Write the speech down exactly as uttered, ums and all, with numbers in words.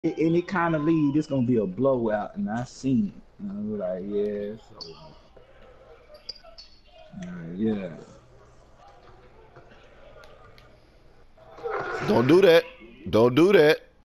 any kind of lead, it's gonna be a blowout, and I seen it. And I was like, yeah, so uh, yeah. Don't do that. Don't do that.